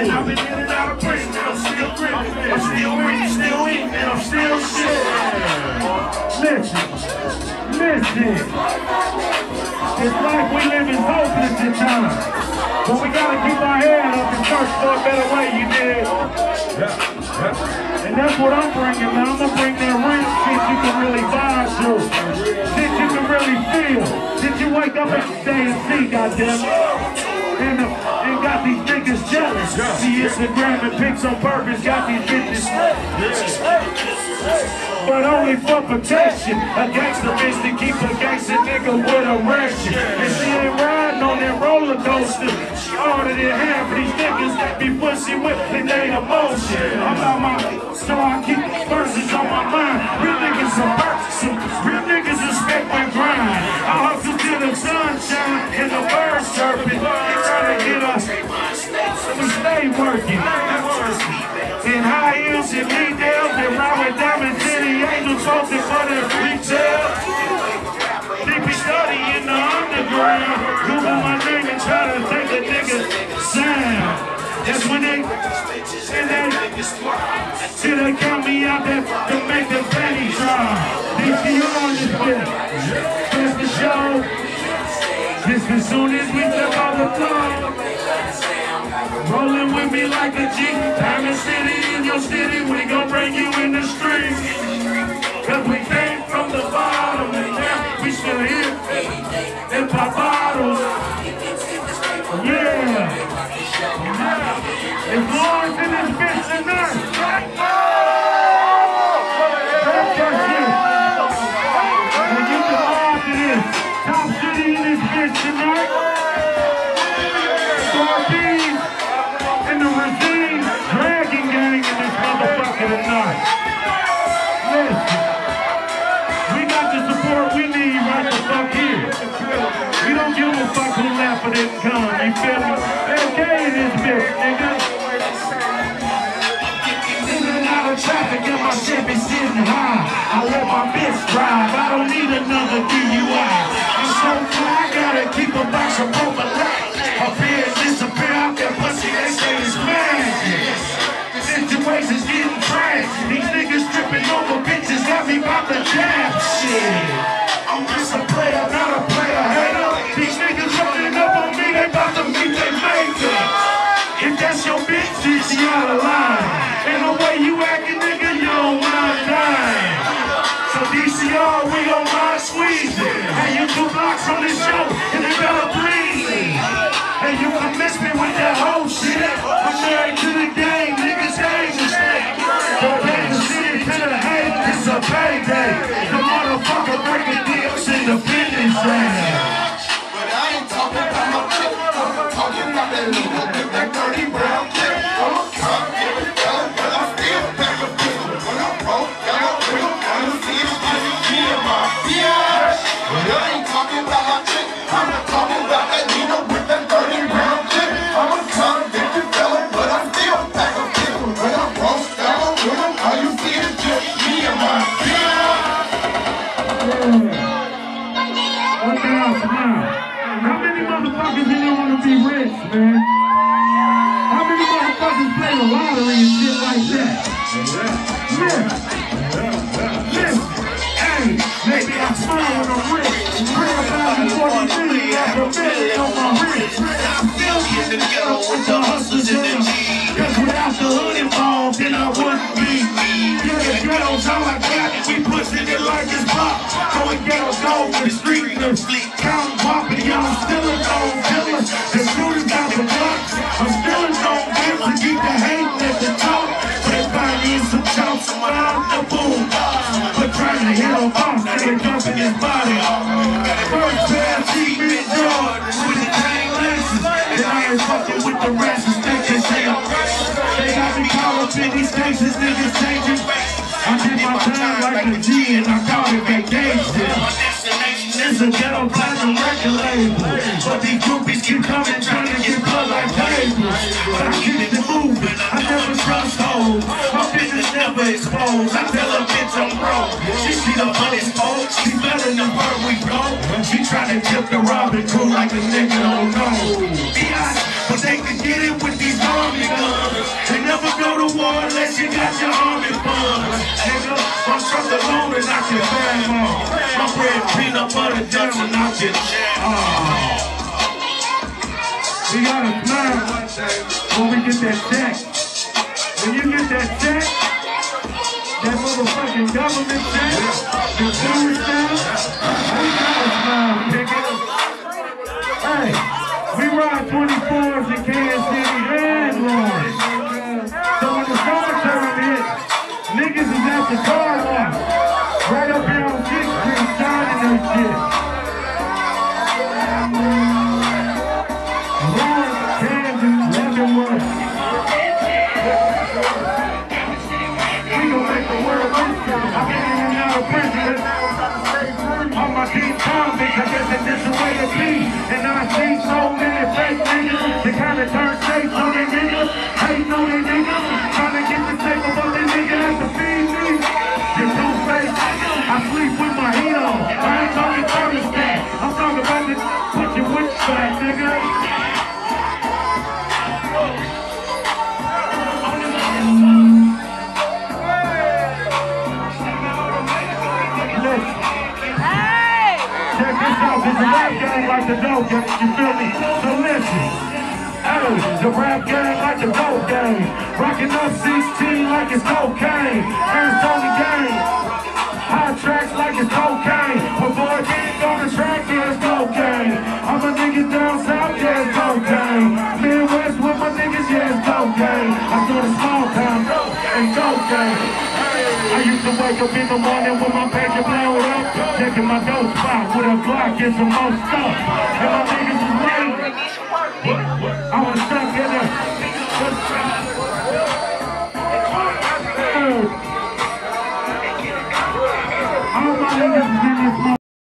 And I've been in and out of prison, and I'm still gripping. I'm still reading, still eating, and I'm still shit. Listen. It's like we live in hopeless at times. But we gotta keep our head up and search for a better way, you dig? And that's what I'm bringing, man. I'm gonna bring that real shit you can really vibe to. Shit you can really feel. Shit you wake up every day and see, goddammit. And got these niggas jealous. See Instagram and pics on purpose, got these bitches. But only for protection. A gangster bitch to keep a gangster nigga with erection. And she ain't riding on that roller coaster. She harder than half of these niggas that be pussy whipping their emotion. I'm out my, so I keep verses on my mind. Real niggas are bursting. Real niggas respect my grind. I hustle till the sunshine and the birds chirping. They trying to get us. We stay working. In high heels and details, and ride with Diamond City Angels, posting for the retail. Deep study in the underground. Google my name and try to take a nigga sound. That's when they till they count me out there to make the penny drop. DC on this bitch. That's the show. Just as soon as we step out the floor. Rolling with me like a G. Diamond City in your city, we gon' bring you in the streets. Cause we came from the bottom and now we still here. And pop bottles. Yeah. It's Lawrence in this bitch tonight. That's your shit. And you can all to this. Top City in this bitch tonight. And the regime dragging gang in this motherfucker tonight. Listen, we got the support we need right the fuck here. We don't give a fuck who laugh or didn't come, you feel me? Okay in this bitch, nigga. In and out of traffic and my shit be sitting high. I let my bitch drive, I don't need another DUI. I'm so fly, I gotta keep a box of prophylax. Appear and disappear out there, pussy, they say it's magic. Situations getting trash. These niggas tripping over bitches got me about to jab shit. I'm just a player, not a player hater. These niggas running up on me, they about to meet their maker. If that's your bitch, she out of line. And the way you acting, nigga, you don't mind dying. So DCR, we gon' mind squeezing. Hey, you 2 blocks on this show, and they better please. Hey, you can miss me with that whole shit. I'm married to the game, niggas ain't mistake. Don't pay the city to the hate, it's a payday. The motherfucker breaking deals Independence Day. But I ain't talking about my chick, I'm talking about that little with that dirty brown chick. I'm a cop, but I still back a pistol. When I'm broke, got a real gun, see it's me and my bitch. But I ain't talking about my chick, I'm not talking about that Nino with that dirty brown chick. I'm a convicted fella, but I still back a pistol. When I'm broke, got a real gun, all you see is just me and my bitch. How many motherfuckers in here wanna be rich, man? How many motherfuckers play the lottery and shit like that? Yeah. Hey, maybe I smile when I'm rich. 3,040 million after a million on my wrist. I'm still getting together with the hustlers and the G's. Cause without the hood involved, then I wouldn't be. Yeah, the ghetto's all I got, we pushing it like it's pop. Going ghetto gold in the street, the fleet. Counting property, I'm still a gold killer. The shooters got the blocks. I'm still a gold killer. Keep the hate at the top. But it's finding some chumps around the boom. But trying to hit a boss, now they jumping his body. First pair of cheap Jordans with the chain laces. And I ain't fucking with the rest. They say I'm they got me caught up in these cases, niggas changing faces. I did my time like a G and I call it vacation. It's a ghetto platinum record label. But these groupies keep coming trying to get blood like papers. But I keep it moving, I never trust hoes. My business never exposed. I tell a bitch I'm broke. She see the money smoke, she better than where we go. She trying to tip the Robin crew like a nigga don't know. But they can get it with these army guns. alone and I can bang off. My bread peanut butter jam and I can we gotta smile when we get that check. When you get that check, that motherfucking government check, the food stamp, we gotta smile, nigga. Hey, we ride 24s in Kansas City and Lawrence. So when the summertime hits, niggas is at the car lot, right up here on 6th Street, shining that shit. Lawrence, Kansas, Leavenworth. We gon' make the world listen. I've been in and out of prison. On my deep convict, I guess that's just the way it be. And I see so many fake niggas that kinda turn shapes on their niggas, hating on their niggas, trying to get the shape of what they nigga has to feed me. You're two-faced. I sleep with my heat on. I ain't talking thermostat. I'm talking about the put your witch back, nigga. It's a rap game like the dope game, you feel me? So listen, hey, the rap game like the dope game. Rocking up 16 like it's cocaine. First on the game, hot tracks like it's cocaine. Before it gets on the track, yeah, it's cocaine. All my niggas down south, yeah, it's cocaine. Midwest with my niggas, yeah, it's cocaine. I do the small time, and cocaine. I used to wake up in the morning with my pager blowed up, checking my dope spot with a Glock and some more stuff. And my niggas is waiting. I was stuck in there. All my niggas is in this